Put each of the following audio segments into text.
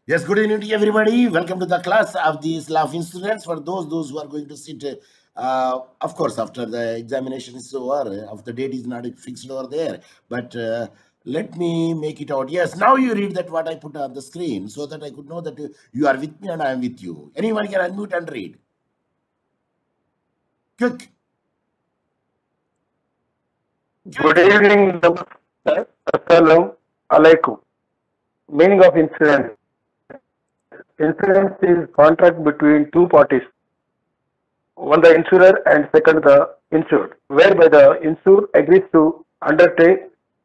Yes, good evening to everybody. Welcome to the class of the Slav students. For those who are going to sit, of course, after the examination is over, of the date is not fixed over there. But let me make it out. Yes, now you read that what I put on the screen so that I could know that you are with me and I am with you. Anyone can unmute and read. Quick. Good evening, Namaskar. Assalamu alaikum. Meaning of insurance. Insurance is contract between two parties. One the insurer and second the insured, whereby the insured agrees to undertake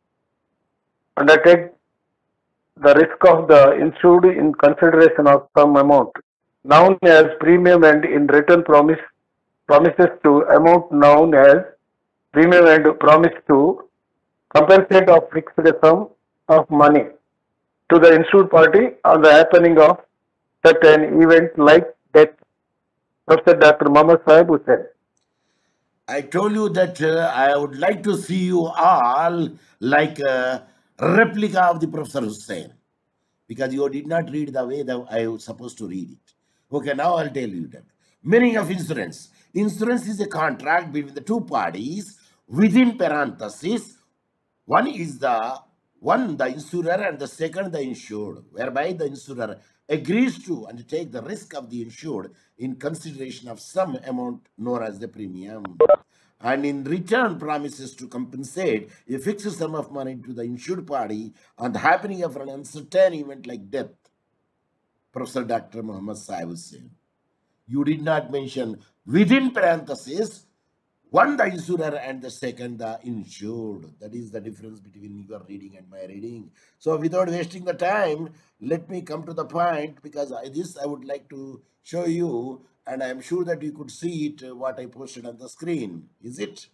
the risk of the insured in consideration of some amount, known as premium, and in return promises to amount known as premium and promise to compensate of fixed sum of money to the insured party on the happening of certain event like death. Professor Dr. Muhammad Sahib Hussain. I told you that I would like to see you all like a replica of the Professor Hussain, because you did not read the way that I was supposed to read it. Okay, now I'll tell you that. Meaning of insurance. Insurance is a contract between the two parties within parenthesis. One is the insurer and the second the insured, whereby the insurer agrees to undertake the risk of the insured in consideration of some amount known as the premium, and in return promises to compensate a fixed sum of money to the insured party on the happening of an uncertain event like death. Professor Dr. Muhammad Sahib Hussain. You did not mention within parenthesis one the insurer and the second the insured. That is the difference between your reading and my reading. So without wasting the time, let me come to the point, because I would like to show you, and I am sure that you could see it, what I posted on the screen. Is it?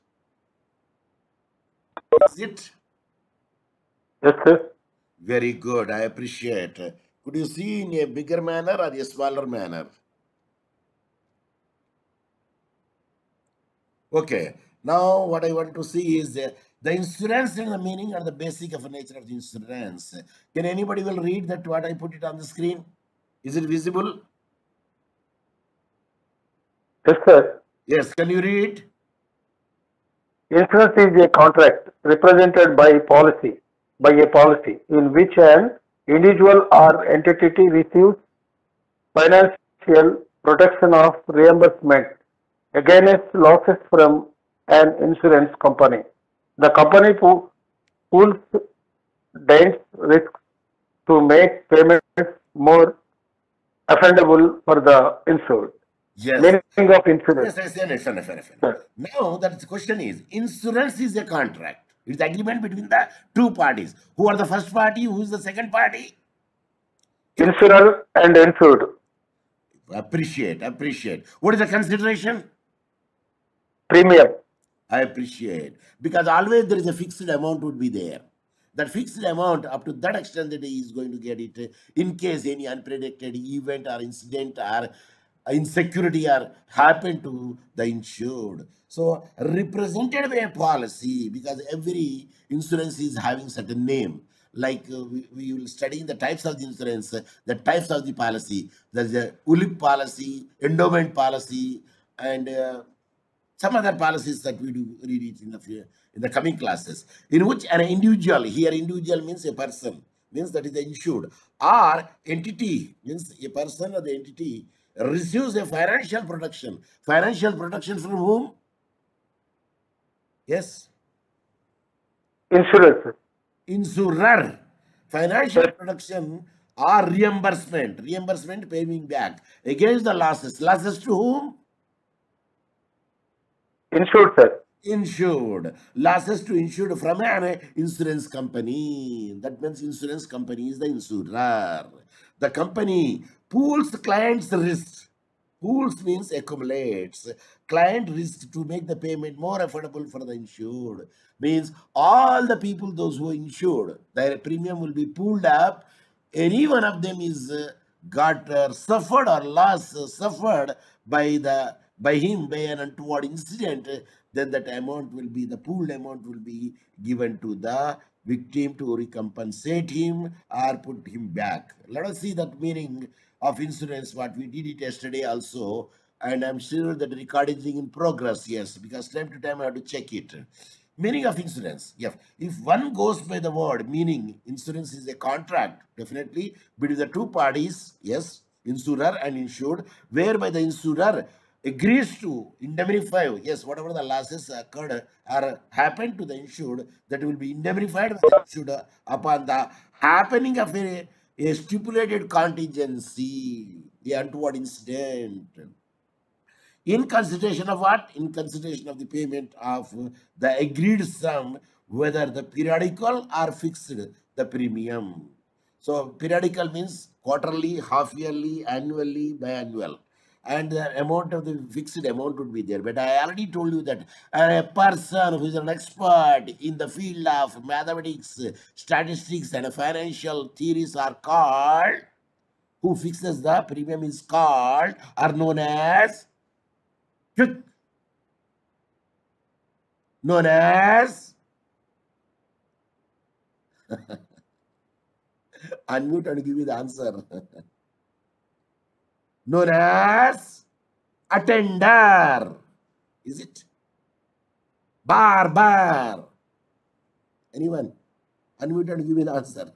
Is it? Yes, sir. Very good. I appreciate. Could you see in a bigger manner or a smaller manner? Okay. Now what I want to see is the insurance and the meaning and the basic of the nature of the insurance. Can anybody will read that what I put it on the screen? Is it visible? Yes, sir. Yes. Can you read? Insurance is a contract represented by a policy in which an individual or entity receives financial protection of reimbursement against losses from an insurance company. The company pools dense risks to make payments more affordable for the insured. Yes. Meaning of insurance. Yes. Now that the question is, insurance is a contract. It's agreement between the two parties. Who are the first party? Who is the second party? Insurer and insured. Appreciate. What is the consideration? Premium. I appreciate. Because always there is a fixed amount would be there. That fixed amount, up to that extent that he is going to get it in case any unpredicted event or incident or insecurity are happen to the insured. So represented by a policy, because every insurance is having certain name. Like we will study the types of the insurance, the types of the policy. There's a ULIP policy, endowment policy, and some other policies that we do read it in the coming classes, in which an individual, here individual means a person, means that is the insured, or entity means a person or the entity receives a financial protection. Financial protection from whom? Yes. Insurance. Insurer. Financial protection or reimbursement paying back against the losses. Losses to whom? Insured, sir. Insured. Losses to insured from an insurance company. That means insurance company is the insurer. The company pools client's risk. Pools means accumulates. Client risk to make the payment more affordable for the insured. Means all the people, those who are insured, their premium will be pooled up. Any one of them is got suffered or loss suffered by him by an untoward incident, then that amount will be, the pooled amount will be given to the victim to recompensate him or put him back. Let us see that meaning of insurance, what we did it yesterday also. And I'm sure that the recording is in progress, yes, because time to time I have to check it. Meaning of insurance. Yes. If one goes by the word meaning, insurance is a contract, definitely, between the two parties, yes, insurer and insured, whereby the insurer agrees to indemnify, yes, whatever the losses occurred or happened to the insured, that will be indemnified by the insured upon the happening of a stipulated contingency, the untoward incident. In consideration of what? In consideration of the payment of the agreed sum, whether the periodical or fixed the premium. So periodical means quarterly, half yearly, annually, biannual. And the amount of the fixed amount would be there. But I already told you that a person who is an expert in the field of mathematics, statistics, and financial theories are called, who fixes the premium is called, are known as, known as, unmute and give me the answer. Known as attender. Is it? Barber. Anyone? Unmute and give me the answer.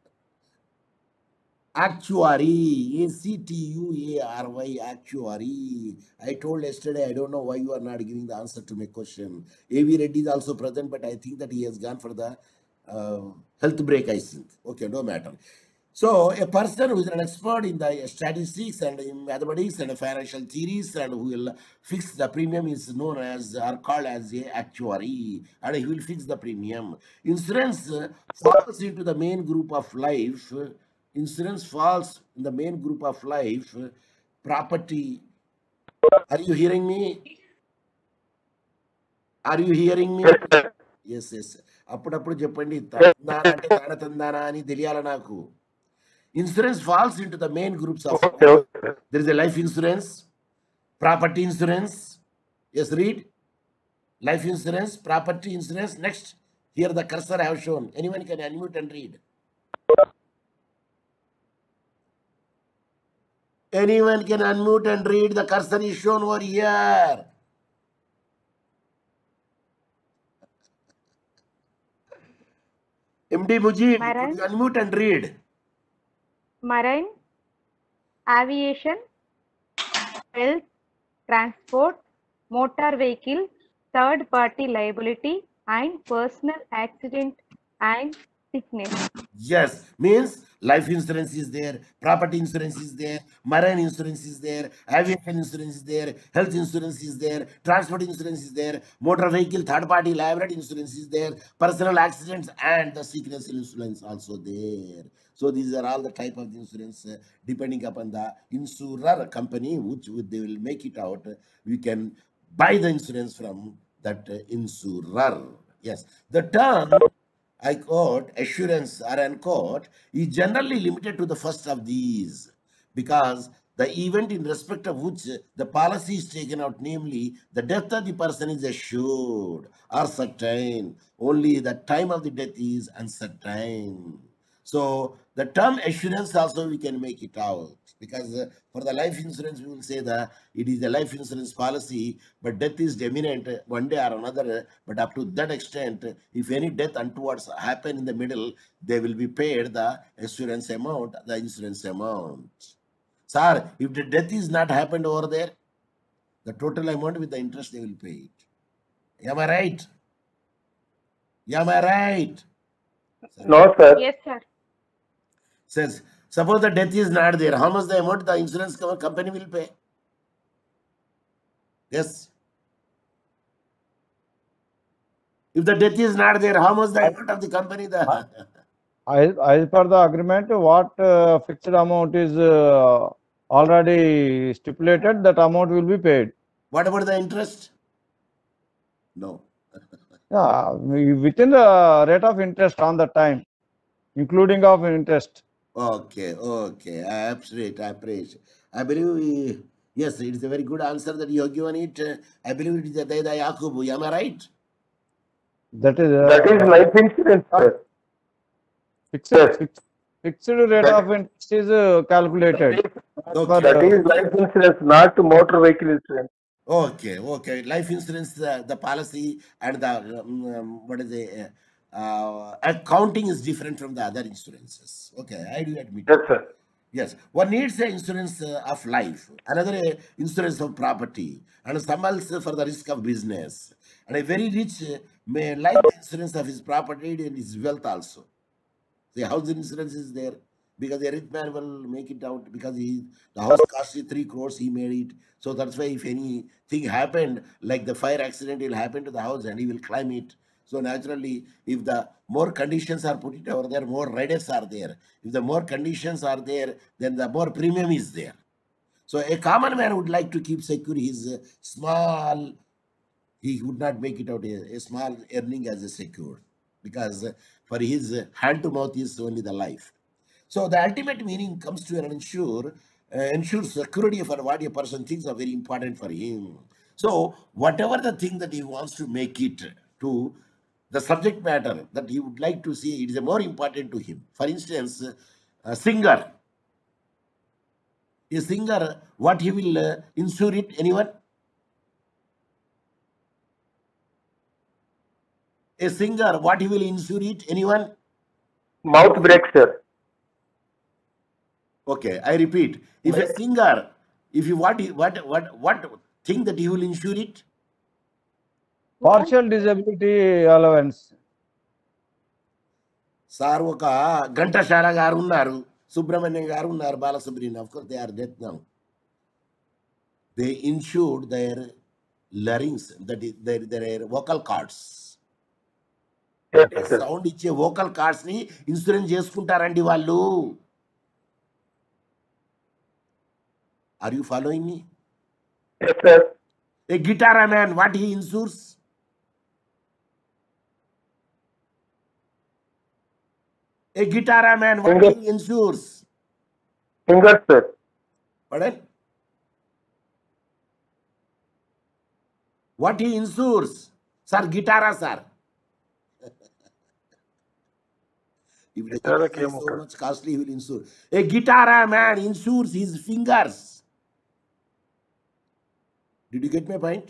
Actuary. A-C-T-U-A-R-Y. Actuary. I told yesterday, I don't know why you are not giving the answer to my question. A.V. Reddy is also present, but I think that he has gone for the health break, I think. Okay, no matter. So a person who is an expert in the statistics and in mathematics and financial theories and who will fix the premium is known as, or called as, a actuary, and he will fix the premium. Insurance falls into the main group of life. Insurance falls in the main group of life. Property. Are you hearing me? Are you hearing me? Yes, yes. అప్పుడప్పుడు చెప్పండి, తందానా అంటే తాన తందానా అని తెలియాల నాకు. Insurance falls into the main groups of life. There is a life insurance, property insurance. Yes, read. Life insurance, property insurance. Next, here the cursor I have shown. Anyone can unmute and read. Anyone can unmute and read. The cursor is shown over here. MD Mujib, could you unmute and read? Marine, aviation, health, transport, motor vehicle, third party liability, and personal accident and sickness. Yes, means life insurance is there, property insurance is there, marine insurance is there, aviation insurance is there, health insurance is there, transport insurance is there, motor vehicle third party liability insurance is there, personal accidents and the sickness insurance also there. So these are all the type of insurance depending upon the insurer company which they will make it out. We can buy the insurance from that insurer. Yes, the term I quote, assurance or unquote, is generally limited to the first of these because the event in respect of which the policy is taken out, namely the death of the person, is assured or certain. Only the time of the death is uncertain. So the term assurance also we can make it out because for the life insurance we will say that it is a life insurance policy, but death is imminent one day or another. But up to that extent, if any death untowards happen in the middle, they will be paid the assurance amount, the insurance amount. Sir, if the death is not happened over there, the total amount with the interest they will pay it. Am I right? Am I right? No, sir. Yes, sir. Says, suppose the death is not there, how much the amount the insurance company will pay? Yes. If the death is not there, how much the amount of the company? As per the agreement, what fixed amount is already stipulated, that amount will be paid. What about the interest? No. Yeah, within the rate of interest on the time, including of interest. Okay, okay. I appreciate. I believe, yes, it is a very good answer that you have given it. I believe it is the Yakubu. Am I right? That is That is life insurance, sir. Fixed, Yes. fixed rate That, of interest is calculated Okay. that for is life insurance, not motor vehicle insurance. Okay, okay. Life insurance, the policy and the what is the accounting is different from the other insurances. Okay, I do admit Yes, it. sir. Yes, one needs a insurance of life, another insurance of property, and some else for the risk of business. And a very rich may like the insurance of his property and his wealth also. The house insurance is there because the rich man will make it out because the house cost you 3 crores, he made it. So that's why if anything happened, like the fire accident will happen to the house and he will climb it. So naturally, if the more conditions are put it over there, more riders are there. If the more conditions are there, then the more premium is there. So a common man would like to keep secure his small, he would not make it out a small earning as a secure because for his hand to mouth is only the life. So the ultimate meaning comes to an ensure security for what a person thinks are very important for him. So whatever the thing that he wants to make it to, the subject matter that he would like to see, it is more important to him. For instance, a singer, what he will insure it, anyone? A singer, what he will insure it, anyone? Mouth break, sir. Okay, I repeat. If a singer, if you what thing that he will insure it? partial disability allowance. Sir ఒక ఘంటసాల గారు ఉన్నారు, సుబ్రహ్మణ్యం గారు ఉన్నారు, Balasubrahmanyam, of course they are dead now. They insured their larynx, that is their vocal cords. Yes, sir. Sound ఇచ్చే vocal cords ని insurance చేసుకుంటారండి వాళ్ళు. Are you following me? Yes, sir. A guitar man, what he insures? A guitar man, what Finger. he insures? Finger, sir. Pardon? What he insures? Sir, guitar, sir. If the Guitar guitar is so okay. much costly, he will insure. A guitar man insures his fingers. Did you get my point?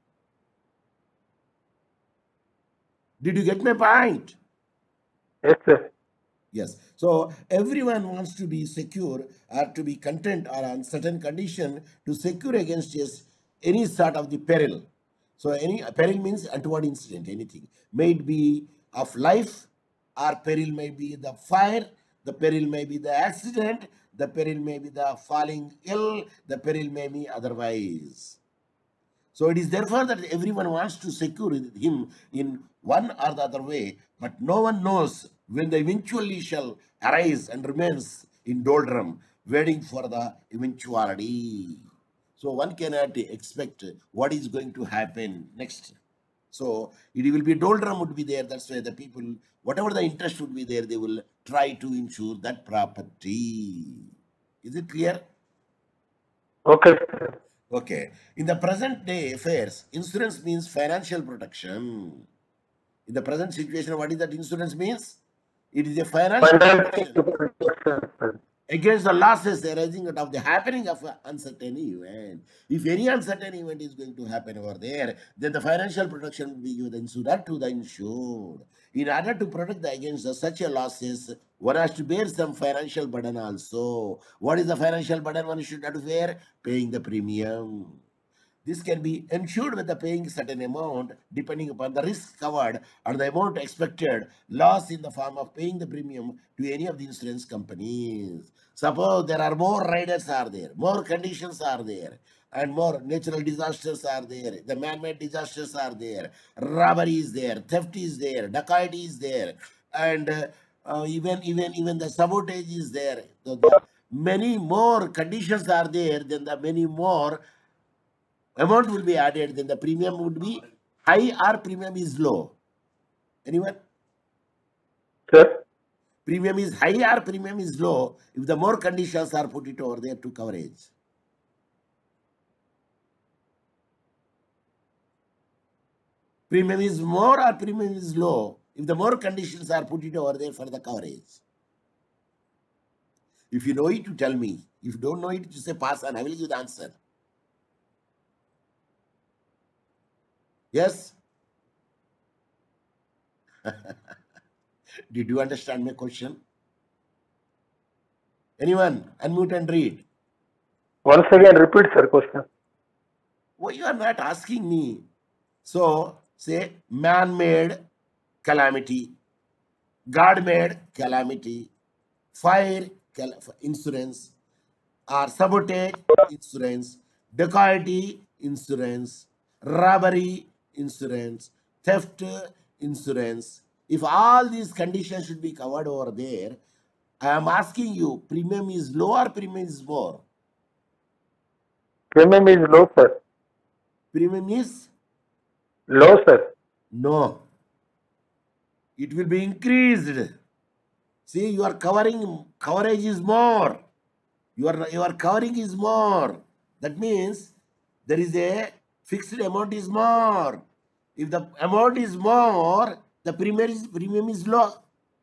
Did you get my point? Yes, sir. Yes. So everyone wants to be secure or to be content or on certain condition to secure against any sort of the peril. So any peril means untoward incident, anything. May it be of life, or peril may be the fire, the peril may be the accident, the peril may be the falling ill, the peril may be otherwise. So it is therefore that everyone wants to secure him in one or the other way, but no one knows when the eventually shall arise and remains in doldrum, waiting for the eventuality. So one cannot expect what is going to happen next. So it will be doldrum would be there. That's why the people, whatever the interest would be there, they will try to insure that property. Is it clear? Okay, sir. Okay. In the present day affairs, insurance means financial protection. In the present situation, what is that insurance means? It is a financial protection Financial. against the losses arising out of the happening of an uncertain event. If any uncertain event is going to happen over there, then the financial protection will be given the insurer to the insured. In order to protect against such a losses, one has to bear some financial burden also. What is the financial burden one should have to bear? Paying the premium. This can be ensured with the paying certain amount depending upon the risk covered or the amount expected loss in the form of paying the premium to any of the insurance companies. Suppose there are more riders are there, more conditions are there, and more natural disasters are there, the man-made disasters are there, robbery is there, theft is there, dacoity is there, and even the sabotage is there. So the many more conditions are there, then the many more amount will be added, then the premium would be high or premium is low. Anyone? Sir. Premium is high or premium is low if the more conditions are put it over there to coverage. Premium is more or premium is low if the more conditions are put it over there for the coverage. If you know it, you tell me. If you don't know it, you say pass and I will give the answer. Yes? Did you understand my question? Anyone? Unmute and read. Once again, repeat, sir, question. Why you are not asking me? So, say man-made calamity, God-made calamity, fire insurance, or sabotage insurance, dacoity insurance, robbery insurance, theft insurance. If all these conditions should be covered over there, I am asking you, premium is low or premium is more? Premium is low, sir. Premium is Low, sir. no. It will be increased. See, your coverage is more. Your covering is more. That means there is a fixed amount is more. If the amount is more, the premium is low.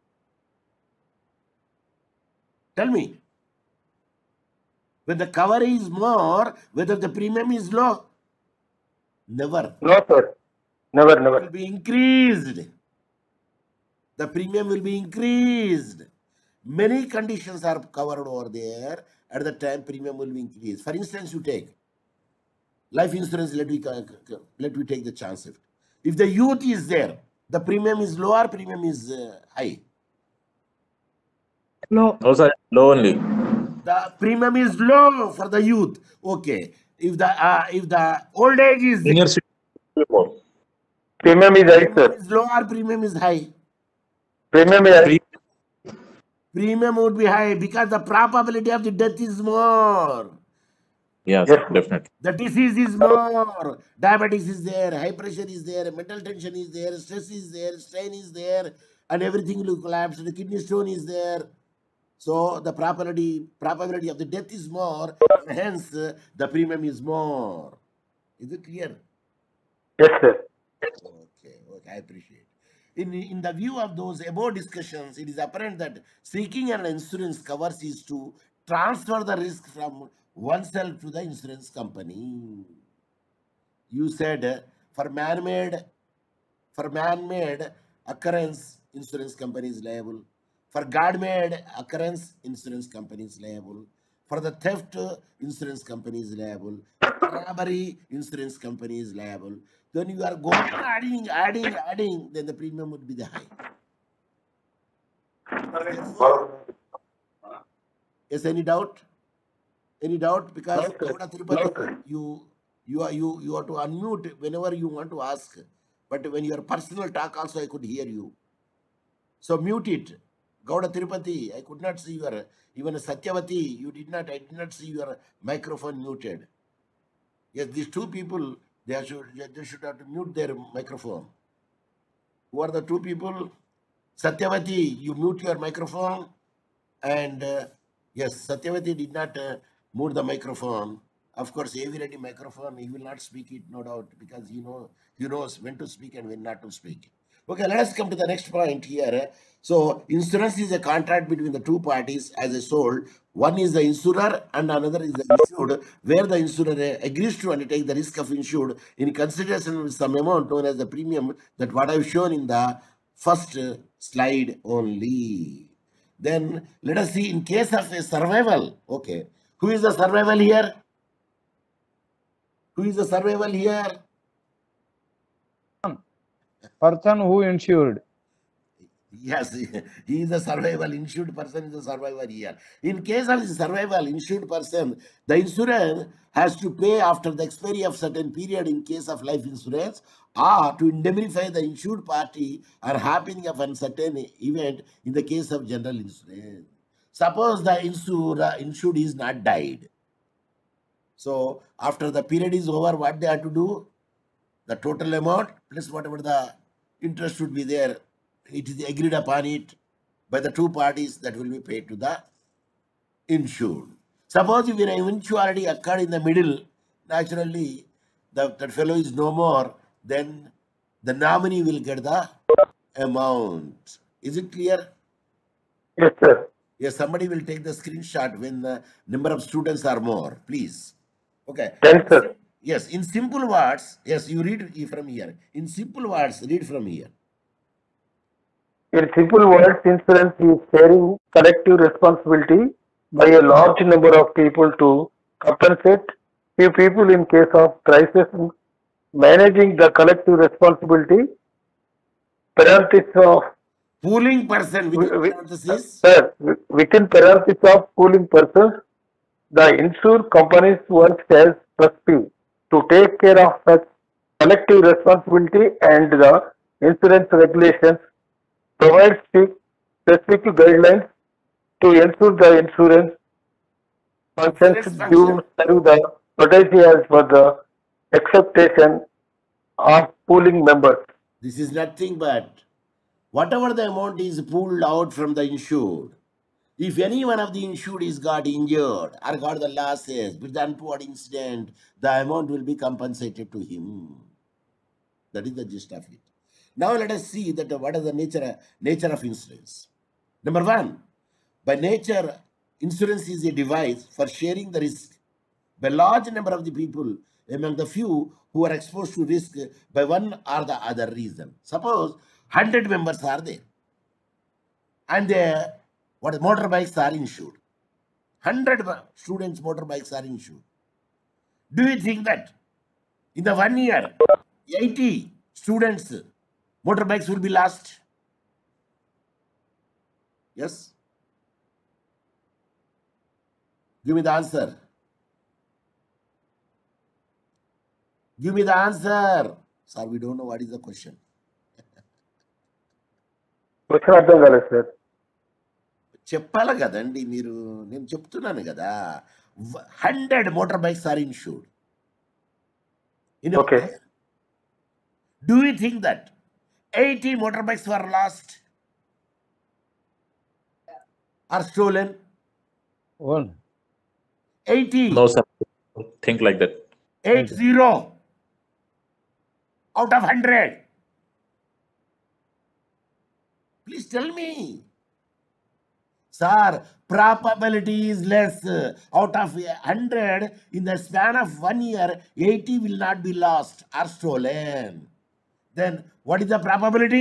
Tell me. When the cover is more, whether the premium is low? Never. No, sir. Never, It will never. be increased. The premium will be increased. Many conditions are covered over there. At the time, premium will be increased. For instance, you take life insurance. Let me take the chance of it. If the youth is there, the premium is lower, premium is high. No, sir, low only. The premium is low for the youth. Okay. If the old age is there, Senior citizen more. Premium is high, premium sir. is low or premium is high? Premium is high. Premium would be high because the probability of the death is more. Yes, Yes. definitely. The disease is more. Diabetes is there, high pressure is there, mental tension is there, stress is there, strain is there, and everything will collapse. The kidney stone is there. So the probability of the death is more, and hence the premium is more. Is it clear? Yes, sir. Okay, I appreciate. In the view of those above discussions, it is apparent that seeking an insurance covers is to transfer the risk from oneself to the insurance company. You said for man-made occurrence, insurance company is liable. For God-made occurrence, insurance company is liable. For the theft, insurance company is liable. For robbery, insurance company is liable. Then you are going adding, then the premium would be the high. Yes, any doubt? Any doubt? Because No, sir. Gowda Tirupati, No, sir. you are to unmute whenever you want to ask. But when your personal talk also, I could hear you. So mute it. Gowda Tirupati, I could not see your, even Satyavati, I did not see your microphone muted. Yes, these two people, they should have to mute their microphone. Who are the two people? Satyavati, you mute your microphone. And yes, Satyavati did not mute the microphone. Of course, AV Reddy microphone, he will not speak it, no doubt, because he knows when to speak and when not to speak. Okay, let us come to the next point here. So, insurance is a contract between the two parties as a sold. One is the insurer and another is the insured, where the insurer agrees to undertake the risk of insured in consideration with some amount known as the premium, that what I've shown in the first slide only. Then let us see in case of a survival. Okay, who is the survival here? Who is the survival here? Person who insured. Yes, he is a survival. Insured person is a survivor here. In case of the survival insured person, the insurer has to pay after the expiry of certain period in case of life insurance, or to indemnify the insured party or happening of uncertain event in the case of general insurance. Suppose the insured is not died. So after the period is over, what they have to do? The total amount plus whatever the interest should be there, it is agreed upon it by the two parties, that will be paid to the insured. Suppose if an eventuality occurred in the middle, naturally that fellow is no more, then the nominee will get the amount. Is it clear? Yes, sir. Yes, somebody will take the screenshot when the number of students are more, please. Okay. 10, sir. Yes, in simple words, yes, you read from here. In simple words, read from here. In simple words, insurance is sharing collective responsibility by a large number of people to compensate few people in case of crisis. Managing the collective responsibility, parenthesis of Pooling person, which wi- parenthesis? sir, within parenthesis of pooling persons, the insured companies work as trustee to take care of such collective responsibility, and the insurance regulations provide specific guidelines to ensure the insurance functions Insurance do function. serve the protection as per the expectation of pooling members. This is nothing but whatever the amount is pulled out from the insured. If any one of the insured is got injured or got the losses with the untoward incident, the amount will be compensated to him. That is the gist of it. Now let us see that what is the nature of insurance. Number one, by nature, insurance is a device for sharing the risk by large number of the people among the few who are exposed to risk by one or the other reason. Suppose 100 members are there and motorbikes are insured. 100 students' motorbikes are insured. Do you think that in the 1 year, 80 students' motorbikes will be lost? Yes? Give me the answer. Give me the answer. Sir, we don't know what is the question. Question అర్థం కాలేదు sir. చెప్పాలి కదండి మీరు, నేను చెప్తున్నాను కదా, 100 motorbikes are insured. Okay. Do you think that 80 motorbikes were lost or stolen? One. 80. No, sir. Think like that. 80 out of 100. Please tell me. Sir, probability is less. Out of 100, in the span of 1 year, 80 will not be lost or stolen. Then what is the probability?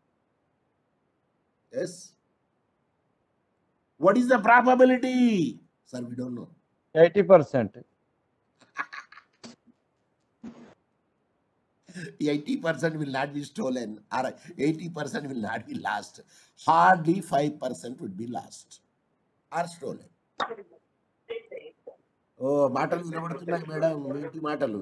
Yes. What is the probability? Sir, we don't know. 80%. 80% will not be stolen or 80% will not be lost. Hardly 5% would be lost or stolen. Oh, మాటలు వినబడుతున్నాయి madam, ఏంటి మాటలు?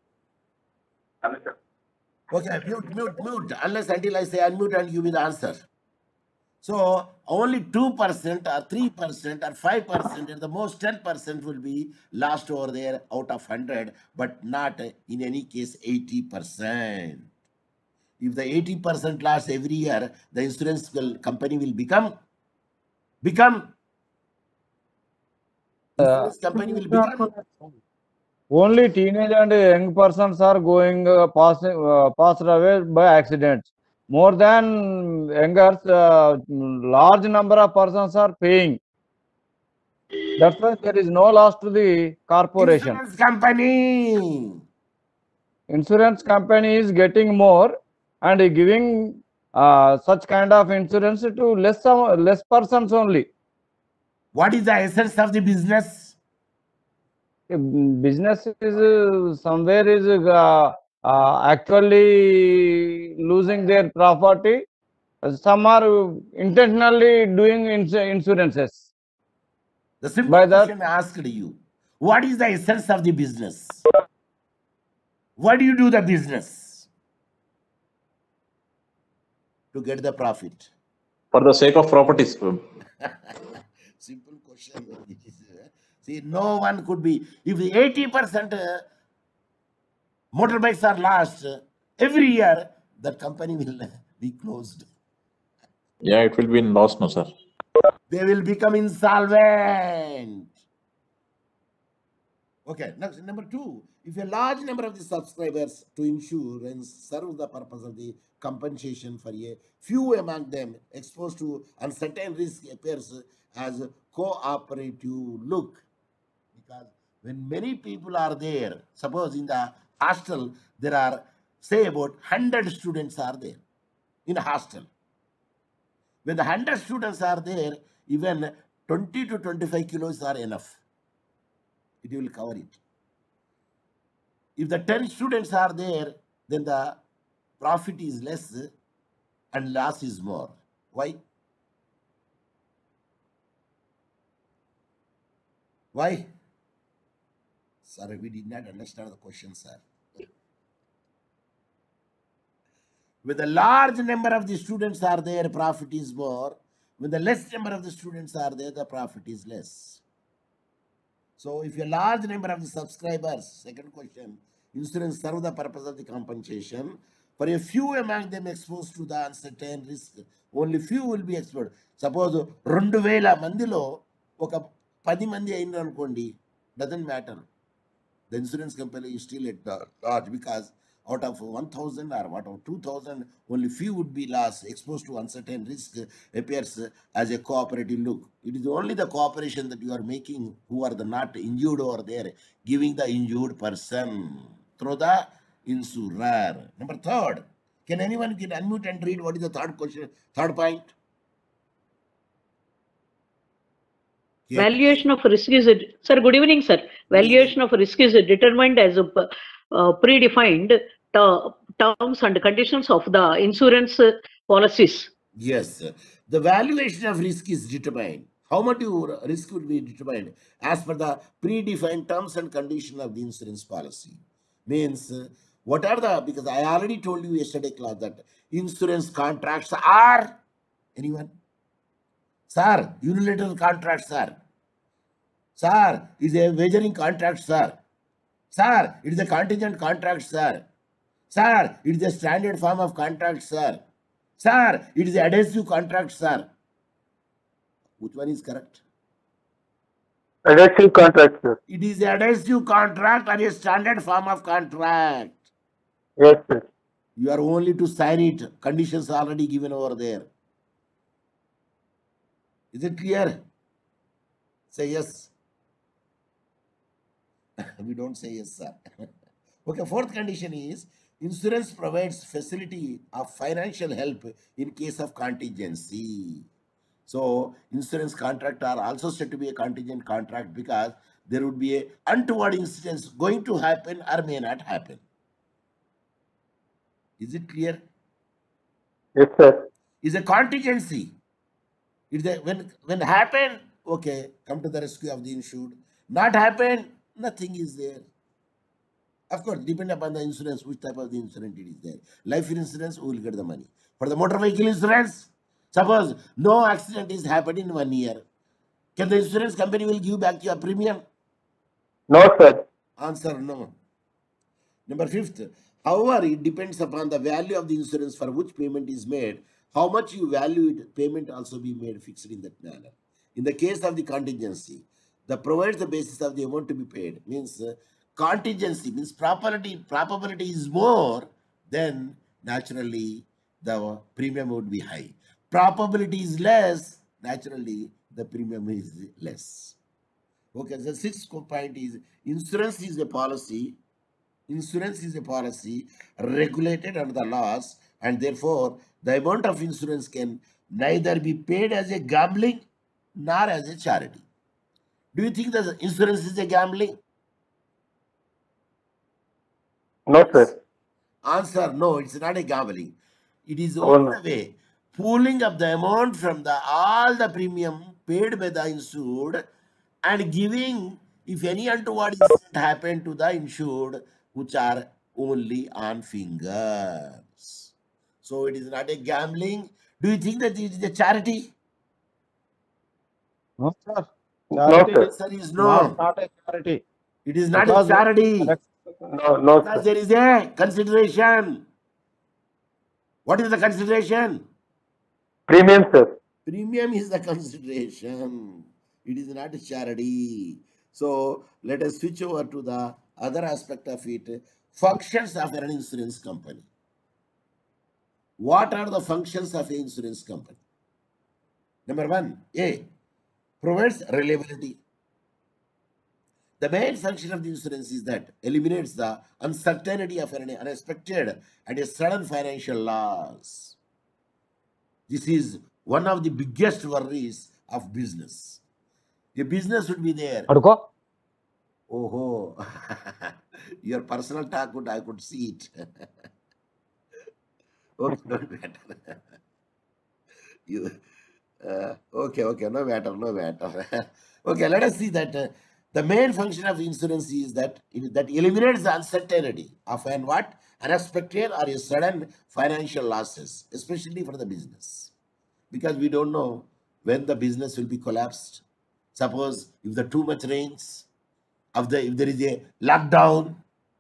Okay, mute. Unless until I say unmute and give me the answer. So only 2% or 3% or 5% at the most 10% will be lost over there out of 100, but not in any case 80%. If the 80% lost every year, the insurance company will become insurance company will become Only teenage and young persons are going passed away by accidents. More than youngers, large number of persons are paying. That's why there is no loss to the corporation. Insurance company Insurance company is getting more and giving such kind of insurance to less persons only. What is the essence of the business? Business is somewhere is actually losing their property. Some are intentionally doing insurances. The simple By that- question I asked you, what is the essence of the business? Why do you do the business? To get the profit. For the sake of properties. Simple question. See, no one could be. If the 80% motorbikes are lost every year, that company will be closed. Yeah, it will be in loss, no, sir. They will become insolvent. Okay, next, number 2, if a large number of the subscribers to insurance serve the purpose of the compensation for a few among them exposed to uncertain risk appears as a cooperative look. Because when many people are there, suppose in the hostel, there are, say, about 100 students are there in a hostel. When the 100 students are there, even 20 to 25 kilos are enough. It will cover it. If the 10 students are there, then the profit is less and loss is more. Why? Why? Sir, we did not understand the question, sir. When the large number of the students are there, profit is more. When the less number of the students are there, the profit is less. So if a large number of the subscribers, second question, insurance serve the purpose of the compensation. For a few among them exposed to the uncertain risk, only few will be exposed. Suppose 2000 మందిలో ఒక 10 మంది అయినారు అనుకోండి, doesn't matter. The insurance company is still at large, because out of 1,000 or what of 2,000, only few would be lost, exposed to uncertain risk appears as a cooperative look. It is only the cooperation that you are making who are the not injured over there, giving the injured person through the insurer. Number 3, can anyone can unmute and read what is the third question, third point? Valuation of risk is, sir, good evening, sir. Valuation of risk is determined as a predefined terms and conditions of the insurance policies. Yes, the valuation of risk is determined. How much your risk will be determined as per the predefined terms and condition of the insurance policy. Means, what are the, because I already told you yesterday class that insurance contracts are, anyone? Sir, unilateral contracts, sir. Sir, is a wagering contract, sir. Sir, it is a contingent contract, sir. Sir, it is a standard form of contract, sir. Sir, it is a adhesive contract, sir. Which one is correct? Adhesive contract, sir. It is a adhesive contract or a standard form of contract. Yes, sir. You are only to sign it. Conditions already given over there. Is it clear? Say yes. We don't say yes, sir. Okay, fourth condition is insurance provides facility of financial help in case of contingency. So insurance contract are also said to be a contingent contract, because there would be a untoward incidents going to happen or may not happen. Is it clear? Yes, sir. Is a contingency. It's a, when happen, okay, come to the rescue of the insured. Not happen, nothing is there. Of course, depend upon the insurance, which type of the insurance it is there. Life insurance, we will get the money. For the motor vehicle insurance, suppose no accident is happened in 1 year, can the insurance company will give back your premium? No, sir. Answer, no. Number 5th, however, it depends upon the value of the insurance for which payment is made. How much you value it, payment also be made fixed in that manner. In the case of the contingency, the provides the basis of the amount to be paid. Means contingency means probability is more, then naturally the premium would be high. Probability is less, naturally the premium is less. Okay, the 6th point is insurance is a policy. Insurance is a policy regulated under the laws, and therefore the amount of insurance can neither be paid as a gambling nor as a charity. Do you think that insurance is a gambling? No, sir. Answer, no, it's not a gambling. It is Oh, only no. the way pooling up the amount from the all the premium paid by the insured and giving if any untoward incident happen to the insured, which are only on fingers. So it is not a gambling. Do you think that it is a charity? No, sir. No, Charity sir. Answer is not no. a charity. It is not a Because charity. No, Because sir. there is a consideration. What is the consideration? Premium, sir. Premium is the consideration. It is not a charity. So let us switch over to the other aspect of it. Functions of an insurance company. What are the functions of an insurance company? Number one, A, provides reliability. The main function of the insurance is that eliminates the uncertainty of an unexpected and a sudden financial loss. This is one of the biggest worries of business. The business would be there. Aduko. Oh, your personal talk, I could see it. Okay, don't matter. You, okay, no matter. Okay, let us see that the main function of insurance is that that eliminates the uncertainty of an what? Unexpected or a sudden financial losses, especially for the business. Because we don't know when the business will be collapsed. Suppose if the too much rains, if there is a lockdown,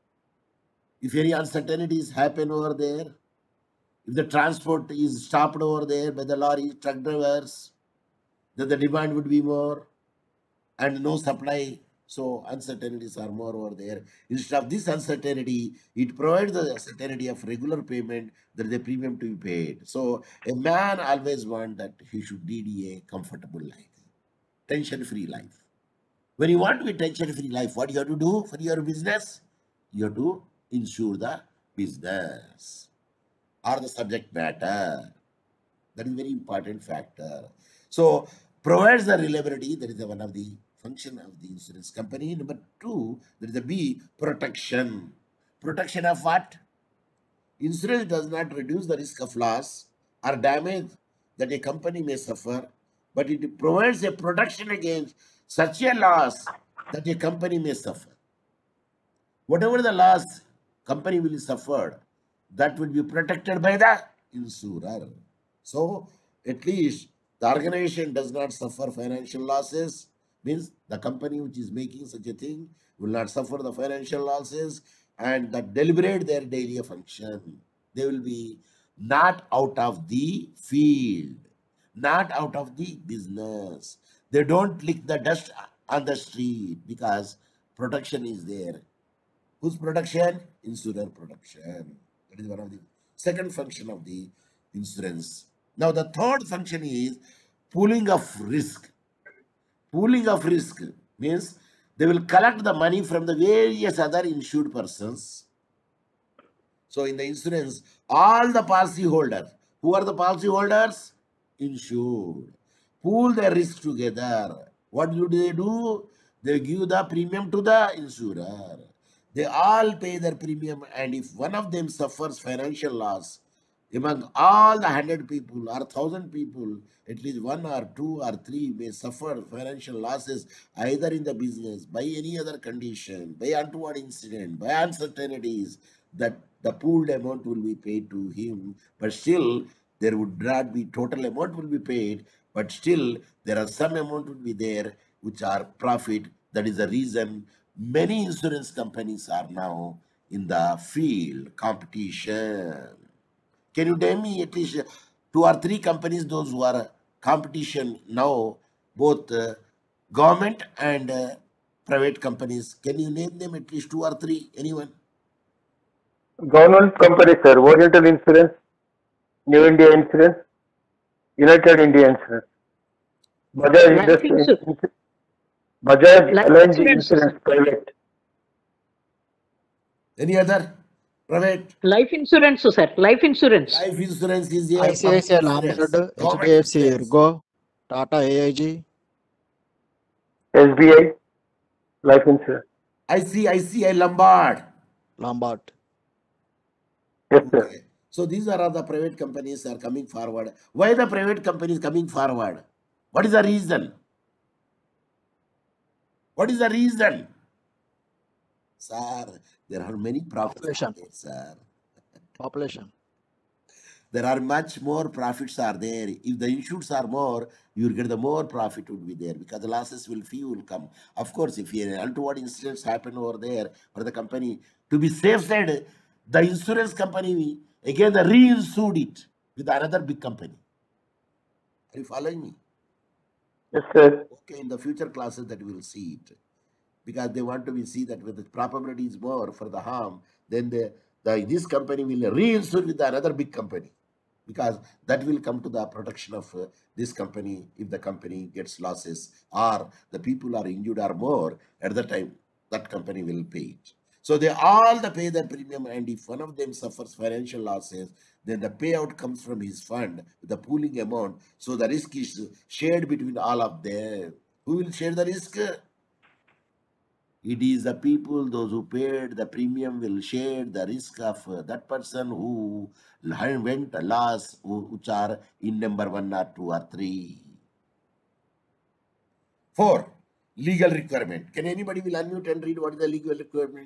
if any uncertainties happen over there, if the transport is stopped over there by the lorry, truck drivers, then the demand would be more and no supply. So uncertainties are more over there. Instead of this uncertainty, it provides the certainty of regular payment, that the premium to be paid. So a man always wants that he should lead a comfortable life, tension-free life. When you want to be tension-free life, what you have to do for your business? You have to insure the business or the subject matter. That is a very important factor. So provides the reliability. That is one of the function of the insurance company. Number two, there is a B, protection. Protection of what? Insurance does not reduce the risk of loss or damage that a company may suffer, but it provides a protection against such a loss that a company may suffer. Whatever the loss company will suffer, that will be protected by the insurer. So at least the organization does not suffer financial losses, means the company which is making such a thing will not suffer the financial losses and that deliberate their daily function. They will be not out of the field, not out of the business. They don't lick the dust on the street because protection is there. Whose protection? Insurer protection. That is one of the second function of the insurance. Now the third function is pooling of risk. Pooling of risk means they will collect the money from the various other insured persons. So in the insurance, all the policy holders, who are the policy holders? Insured. Pool their risk together. What do they do? They give the premium to the insurer. They all pay their premium, and if one of them suffers financial loss, among all the 100 people or 1,000 people, at least one or two or three may suffer financial losses either in the business, by any other condition, by untoward incident, by uncertainties, that the pooled amount will be paid to him, but still there would not be total amount will be paid, but still there are some amount will be there which are profit. That is the reason many insurance companies are now in the field competition. Can you name me at least 2 or 3 companies, those who are competition now, both government and private companies? Can you name them at least 2 or 3? Anyone? Government company, sir. Oriental Insurance, New India Insurance, United India Insurance, Bajaj Life insurance. Bajaj Life LNG insurance, Insurance Private. Any other private? Life insurance, sir. Life insurance. Life insurance is a public ICICI insurance, Lombard, government HDFC insurance. Ergo, Tata AIG, SBI Life Insurance. ICICI Lombard. Lombard. Yes, sir. Okay. So these are all the private companies are coming forward. Why the private companies coming forward? What is the reason? What is the reason? Sir, there are many profits Population. there, sir. Population. There are much more profits are there. If the insureds are more, you will get the more profit would be there because the losses will come. Of course, if an untoward incidents happen over there for the company, to be safe side, the insurance company again the reinsured it with another big company. Are you following me? Yes, sir. Okay, in the future classes that we will see it. because they want to see that when the probability is more for the harm, then this company will reinsure with another big company, because that will come to the protection of this company. If the company gets losses or the people are injured or more, at the time that company will pay it. So they all pay the premium, and if one of them suffers financial losses, then the payout comes from his fund, the pooling amount. So the risk is shared between all of them. Who will share the risk? It is the people, those who paid the premium will share the risk of that person who went loss, which are in number 1 or 2 or 3. 4. Legal requirement. Can anybody will unmute and read what is the legal requirement?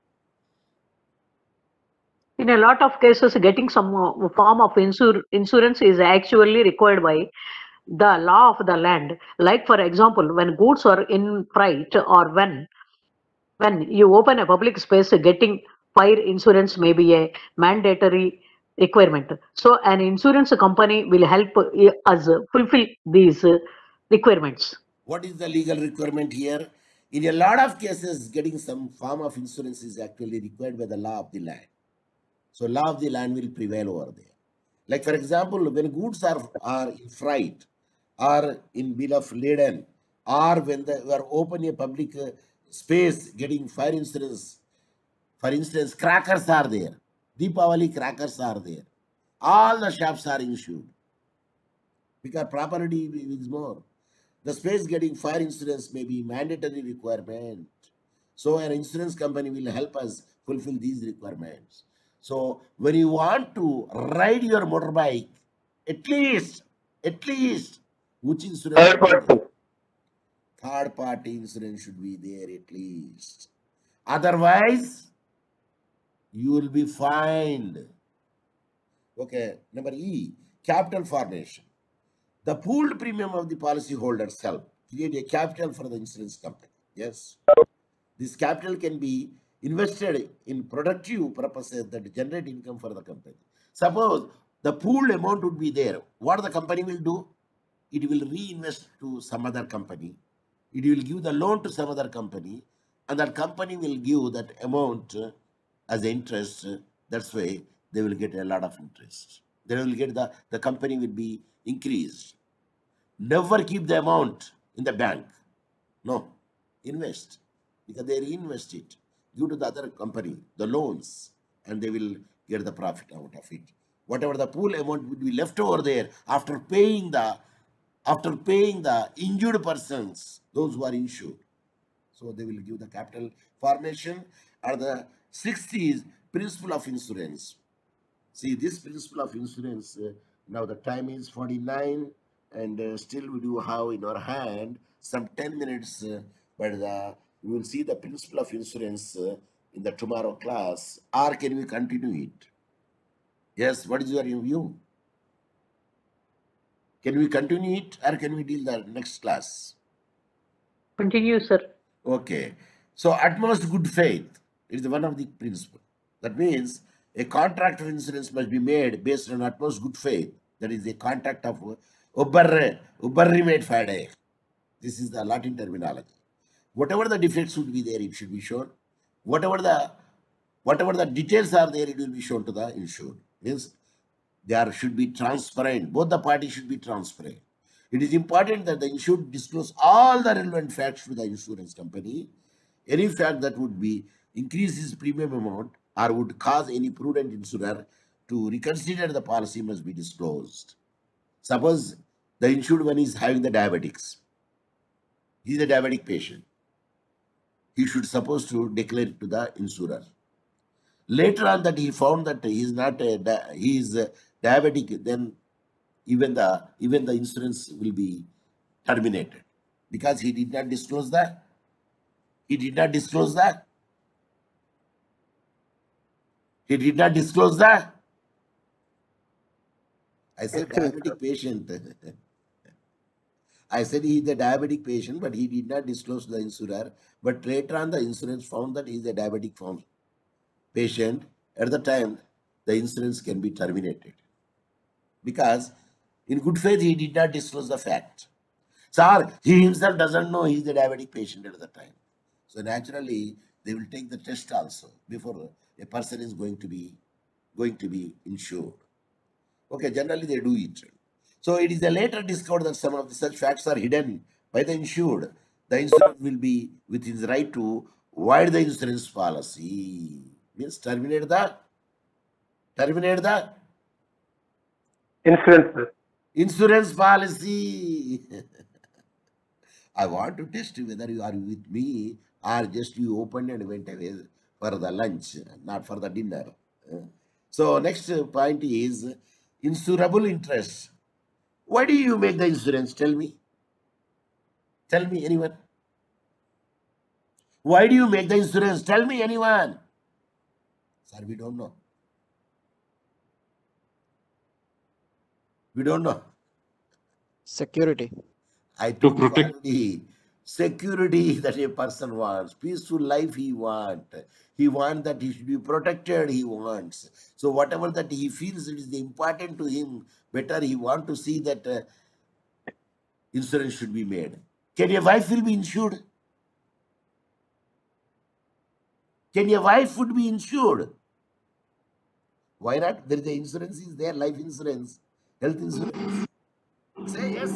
In a lot of cases, getting some form of insurance is actually required by the law of the land. Like, for example, when goods are in freight, or when you open a public space, getting fire insurance may be a mandatory requirement. So an insurance company will help us fulfill these requirements. What is the legal requirement here? In a lot of cases, getting some form of insurance is actually required by the law of the land. So law of the land will prevail over there. Like, for example, when goods are in freight or in bill of lading, or when they are open a public space getting fire insurance. For instance, crackers are there. Deepavali crackers are there. All the shops are insured because property is more. The space getting fire insurance may be mandatory requirement. So an insurance company will help us fulfill these requirements. So when you want to ride your motorbike, at least, which insurance? Third party insurance should be there at least. Otherwise, you will be fined. Okay, number E, capital formation. The pooled premium of the policyholders help create a capital for the insurance company. Yes. This capital can be invested in productive purposes that generate income for the company. Suppose the pooled amount would be there. What the company will do? It will reinvest to some other company. It will give the loan to some other company, and that company will give that amount as interest. That's why they will get a lot of interest. They will get the company will be increased. Never keep the amount in the bank. No, invest, because they reinvest it, give to the other company the loans, and they will get the profit out of it. Whatever the pool amount would be left over there after paying the injured persons, those who are insured. So they will give the capital formation. Or the 6th is principle of insurance. See, this principle of insurance, now the time is 49, and still we do have in our hand some 10 minutes, but we will see the principle of insurance in the tomorrow class. Or can we continue it? Yes, what is your view? Can we continue it, or can we deal the next class? Continue, sir. Okay. So utmost good faith is one of the principles. That means a contract of insurance must be made based on utmost good faith. That is a contract of ubbarri made fade. This is the Latin terminology. Whatever the defects would be there, it should be shown. Whatever the details are there, it will be shown to the insured. Means there should be transparent. Both the parties should be transparent. It is important that the insured disclose all the relevant facts to the insurance company. Any fact that would be increase his premium amount or would cause any prudent insurer to reconsider the policy must be disclosed. Suppose the insured one is having the diabetics. He is a diabetic patient. He should supposed to declare it to the insurer. Later on that he found that he is not he is diabetic, then even the insurance will be terminated because he did not disclose that. He did not disclose that. He did not disclose that. I said diabetic patient. I said he is a diabetic patient, but he did not disclose to the insurer. But later on, the insurance found that he is a diabetic patient. At the time, the insurance can be terminated because in good faith he did not disclose the fact. Sir, he himself doesn't know he is a diabetic patient at the time. So naturally, they will take the test also before a person is going to be insured. Okay, generally they do it. So it is a later discovered that some of the such facts are hidden by the insured. The insurer will be with his right to void the insurance policy. Means terminate the Insurance, sir. insurance policy. I want to test whether you are with me or just you opened and went away for the lunch, not for the dinner. So next point is insurable interest. Why do you make the insurance? Tell me. Tell me, anyone. Why do you make the insurance? Tell me, anyone. Sir, we don't know. We don't know. Security. I To told you protect. already. Security that a person wants, peaceful life he wants. He wants that he should be protected, he wants. So whatever that he feels it is important to him, better he want to see that insurance should be made. Can your wife will be insured? Can your wife would be insured? Why not? There is the insurance is there, life insurance, health insurance. Say yes.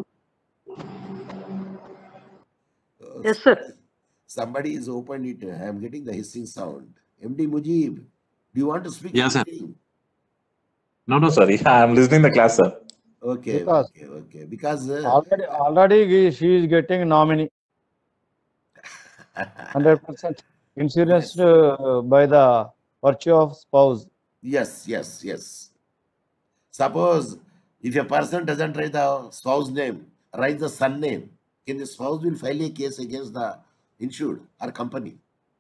Yes, sir. Somebody is opened it. I am getting the hissing sound. MD Mujib, do you want to speak Yes, sir. something? No, sorry. I'm listening the class, sir. Okay, Because okay. Because already she is getting nominee 100% insurance by the virtue of spouse. yes. Suppose if a person doesn't write the spouse name, write the son name, can the spouse will file a case against the insured or company?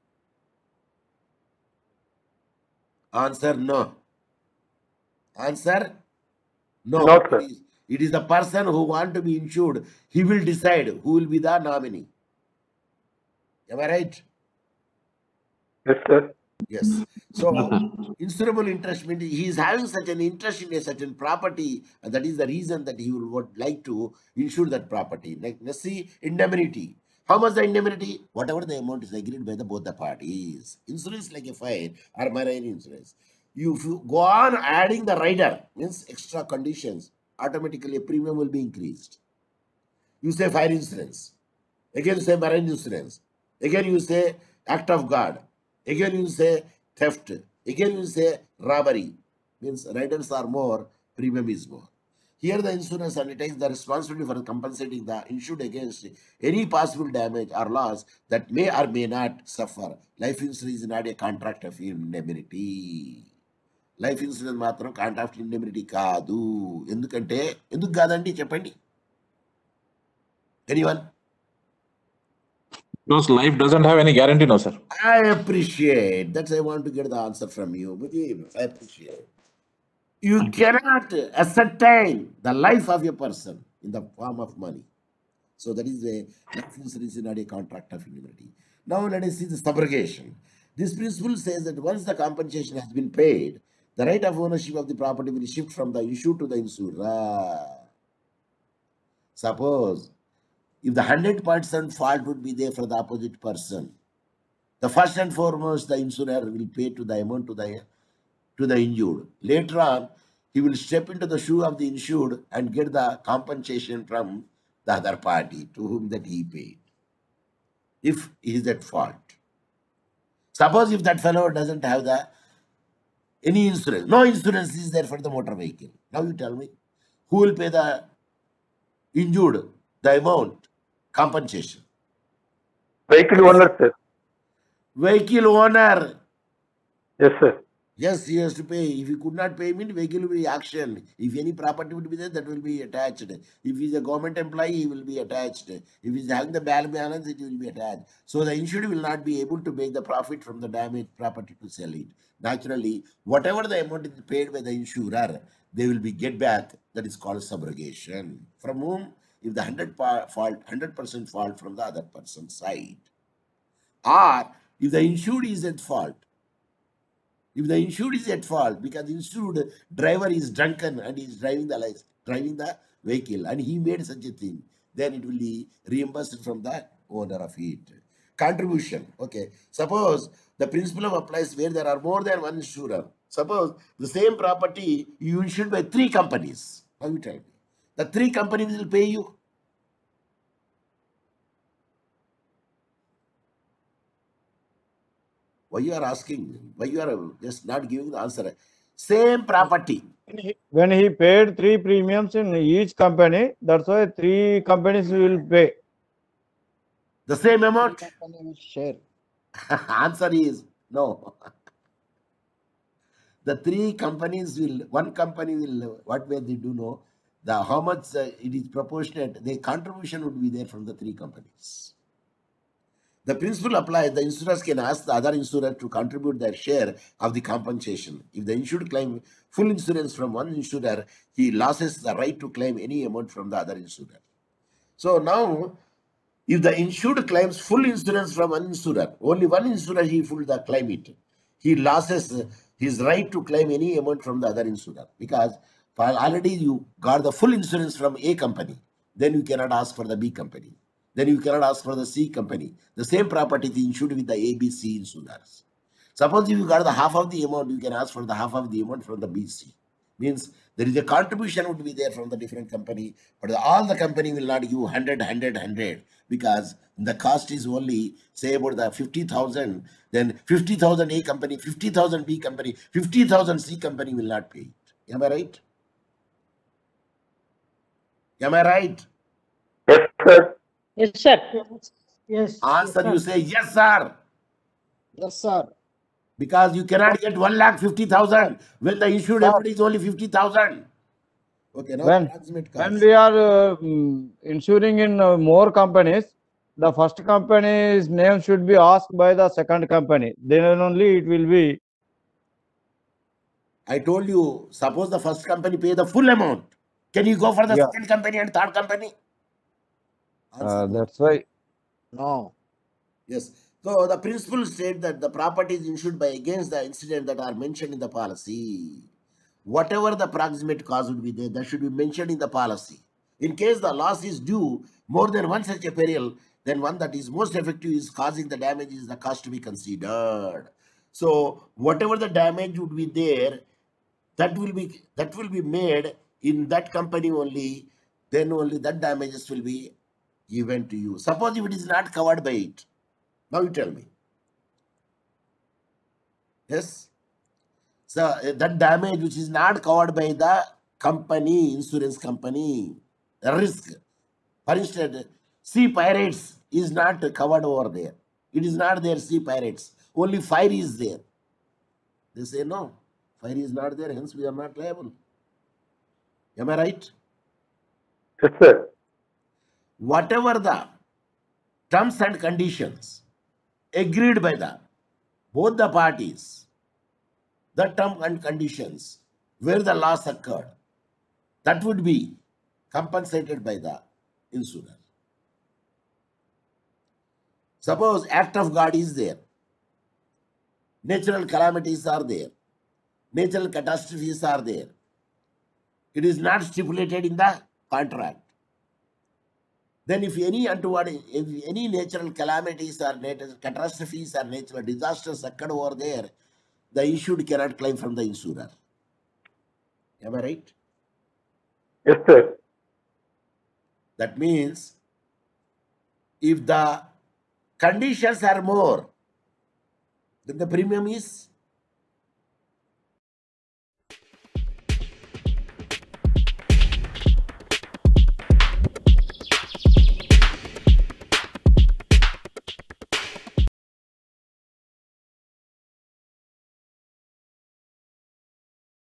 Answer no. Answer no. No, sir. It is the person who want to be insured. He will decide who will be the nominee. Am I right? Yes, sir. Yes. So Yes, sir. insurable interest means he is having such an interest in a certain property, and that is the reason that he would like to insure that property. Like let's see, indemnity. How much the indemnity? Whatever the amount is agreed by the both the parties. Insurance like a fire or marine insurance. If you go on adding the rider, means extra conditions, automatically a premium will be increased. You say fire insurance. Again you say marine insurance. Again you say act of God. Again you say theft. Again you say robbery. Means riders are more, premium is more. Here the insurance undertakes the responsibility for compensating the insured against any possible damage or loss that may or may not suffer. Life insurance is not a contract of indemnity. Life insurance మాత్రం contract indemnity కాదు. ఎందుకంటే ఎందుకు కాదండి చెప్పండి, anyone? Because life doesn't have any guarantee, no, sir. I appreciate. That's I want to get the answer from you. Mujib, I appreciate. You cannot ascertain the life of a person in the form of money. So that is a life insurance is not a contract of indemnity. Now let us see the subrogation. This principle says that once the compensation has been paid, the right of ownership of the property will shift from the insured to the insurer. Suppose if the 100% fault would be there for the opposite person, the first and foremost the insurer will pay to the amount to the injured. Later on, he will step into the shoe of the insured and get the compensation from the other party to whom that he paid, if he is at fault. Suppose if that fellow doesn't have any insurance, no insurance is there for the motor vehicle. Now you tell me, who will pay the injured the amount, compensation? Vehicle owner, sir. Vehicle owner. Yes, sir. Yes, he has to pay. If he could not pay, mean vehicle will be auctioned. If any property would be there, that will be attached. If he is a government employee, he will be attached. If he is having the balance, it will be attached. So the insured will not be able to make the profit from the damaged property to sell it. Naturally, whatever the amount is paid by the insurer, they will be get back. That is called subrogation. From whom? If the 100% fault from the other person's side, or if the insured is at fault. If the insured is at fault because the insured driver is drunken and is driving the vehicle and he made such a thing, then it will be reimbursed from the owner of it. contribution. Okay. Suppose the principle applies where there are more than one insurer. Suppose the same property you insured by 3 companies. How you tell me? The 3 companies will pay you. Why you are asking? Why you are just not giving the answer? Same property. When he paid 3 premiums in each company, that's why 3 companies will pay. The same amount? Company will share. Answer is no. The 3 companies will, one company will, what way they do know, the how much it is proportionate, the contribution would be there from the 3 companies. The principle applies, the insurers can ask the other insurer to contribute their share of the compensation. If the insured claim full insurance from one insurer, he loses the right to claim any amount from the other insurer. So now, if the insured claims full insurance from one insurer, only one insurer he full the claim it, he loses his right to claim any amount from the other insurer, because already you got the full insurance from A company, then you cannot ask for the B company. Then you cannot ask for the C company. The same property is insured with the ABC insurers. Suppose if you got the half of the amount, you can ask for the half of the amount from the BC. Means there is a contribution would be there from the different company, but all the company will not give 100, 100, 100, because the cost is only, say, about the 50,000, then 50,000 A company, 50,000 B company, 50,000 C company will not pay it. Am I right? Am I right? Yes, sir. Yes, sir. Yes. Answer, yes, you sir. say, yes, sir. Yes, sir. Because you cannot get 1,50,000 when the issued Sir. amount is only 50,000. Okay, now When approximate when cost. we are insuring in more companies, the first company's name should be asked by the second company. Then only it will be. I told you, suppose the first company pay the full amount. Can you go for the Yeah. second company and third company? Answer no. That's why. No. Yes. So the principle state that the property is insured by against the incident that are mentioned in the policy. Whatever the proximate cause would be there, that should be mentioned in the policy. In case the loss is due more than one such a peril, then one that is most effective is causing the damage is the cost to be considered. So whatever the damage would be there, that will be made in that company only, then only that damages will be given to you. Suppose if it is not covered by it, now you tell me. Yes. So that damage which is not covered by the company, insurance company, risk. For instance, sea pirates is not covered over there. It is not there, sea pirates. Only fire is there. They say no, fire is not there, hence we are not liable. Am I right? Yes, sir. Whatever the terms and conditions agreed by the both the parties, the term and conditions where the loss occurred, that would be compensated by the insurer. Suppose act of God is there, natural calamities are there, natural catastrophes are there. It is not stipulated in the contract. Then if any untoward, if any natural calamities or natural catastrophes or natural disasters occurred over there, the issued cannot claim from the insurer. Am I right? Yes, sir. That means if the conditions are more, then the premium is